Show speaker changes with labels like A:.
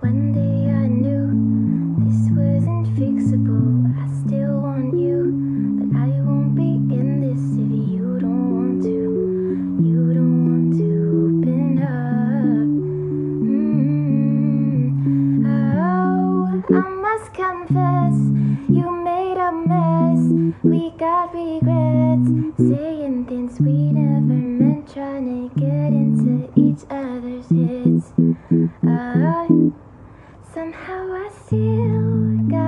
A: One day I knew this wasn't fixable. I still want you, but I won't be in this if you don't want to. You don't want to open up. Oh, I must confess, you made a mess. We got regrets, saying things we never meant, trying to get into each other's heads. Somehow I still got